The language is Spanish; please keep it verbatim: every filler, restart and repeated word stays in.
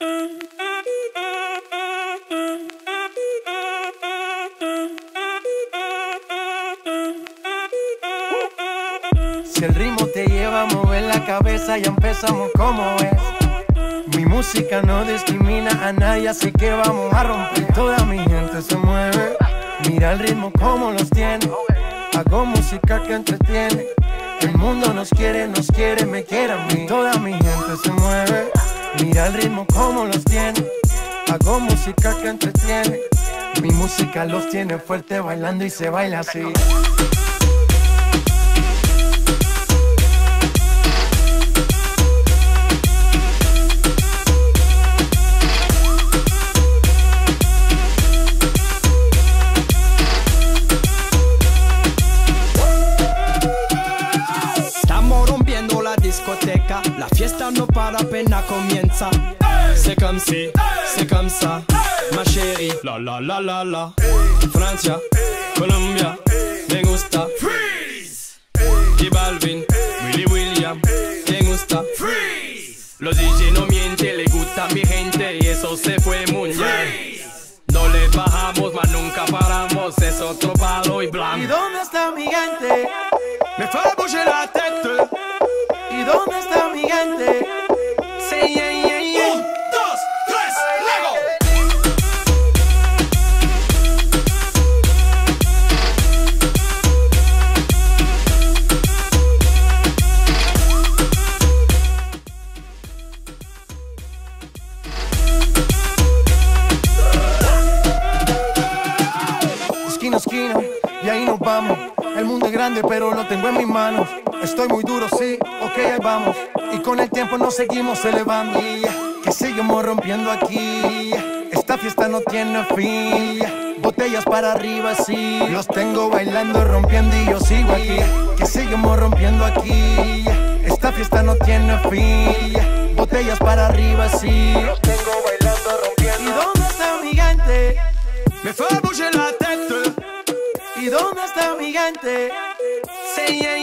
Si el ritmo te lleva a mover la cabeza, ya empezamos como es. Mi música no discrimina a nadie, así que vamos a romper. Toda mi gente se mueve, mira el ritmo como los tiene. Hago música que entretiene. El mundo nos quiere, nos quiere, me quiere a mí. Toda mi gente se mueve, mira el ritmo como los tiene. Hago música que entretiene. Mi música los tiene fuerte bailando y se baila así. La fiesta no para, apenas comienza. C'est comme si, c'est comme ça, ma chérie. La la la la la. Francia, Colombia, me gusta. Freeze. Y Balvin, Willy William, me gusta. Freeze. Los D J no mienten, le gusta a mi gente y eso se fue muy bien. No le bajamos, mas nunca paramos, es otro palo y blanco. ¿Y dónde está mi gente? Me fue a bouger la tête. ¿Y dónde está mi gente? Sí, yeah, yeah, yeah. Un, dos, tres, Lego. Esquina a esquina, y ahí nos vamos. El mundo es grande, pero lo tengo en mis manos. Estoy muy duro, sí, ok, ahí vamos. Y con el tiempo nos seguimos elevando. Que seguimos rompiendo aquí. Esta fiesta no tiene fin. Botellas para arriba, sí. Los tengo bailando, rompiendo y yo sigo aquí. Que seguimos rompiendo aquí. Esta fiesta no tiene fin. Botellas para arriba, sí. Los tengo bailando, rompiendo. ¿Y dónde está mi gente? Me fue a bouger la tête. ¿Y dónde está mi gente? Sí, yeah,